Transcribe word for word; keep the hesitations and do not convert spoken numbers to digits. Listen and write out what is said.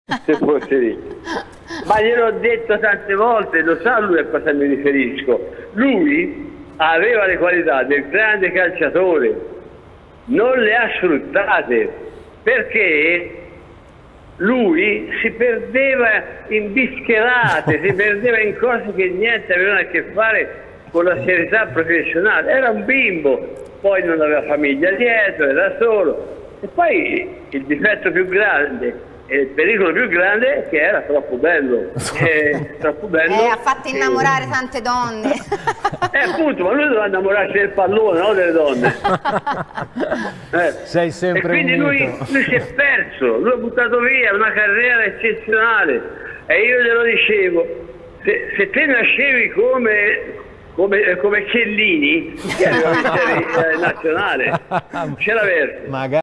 se fosse lì. Ma gliel'ho detto tante volte, lo sa lui a cosa mi riferisco. Lui aveva le qualità del grande calciatore, non le ha sfruttate, perché lui si perdeva in bischerate, si perdeva in cose che niente avevano a che fare con la serietà professionale. Era un bimbo, poi non aveva famiglia dietro, era solo. E poi il difetto più grande e il pericolo più grande è che era troppo bello. Eh, troppo bello. Eh, ha fatto innamorare e... tante donne. Eh, appunto, ma lui doveva innamorarsi del pallone, non delle donne. Eh. Sei sempre e quindi lui, lui si è perso, lui ha buttato via una carriera eccezionale. E io glielo dicevo, se, se te nascevi come... Come, come Chiellini, che era il nazionale, ce l'averti.